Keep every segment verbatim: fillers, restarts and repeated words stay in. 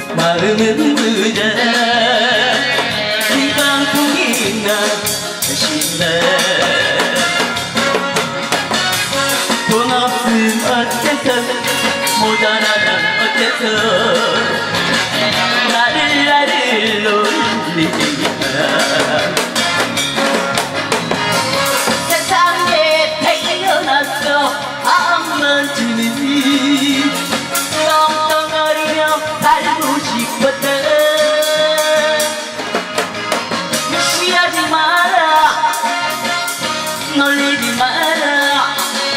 마음은 부자 희망풍이 나 하신다. 돈 없음 어째서 모자라면 어째서 나를 나를 놀리니까. 세상에 태어났어 한 번쯤은 떵떵거리며 살고 싶었다. 무시하지 마라 놀리지 마라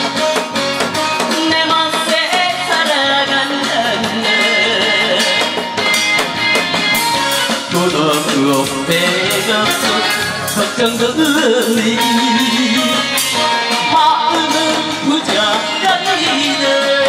내 맘새 살아간다네. 돈 없고 배가 없고 걱정도 없니 마음은 부자랍니다.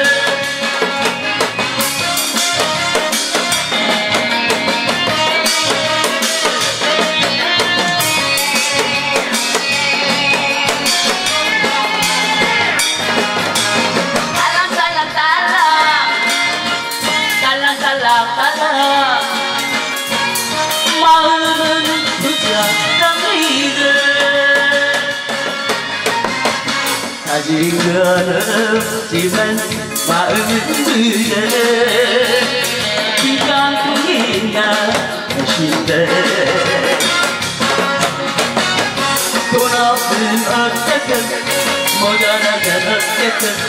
딸랑딸랑 마음은 부자랍니다. 가진 건 없지만 마음은 부자 희망풍이 나 하신다. 돈 없으면 어째서 모자라면 어째서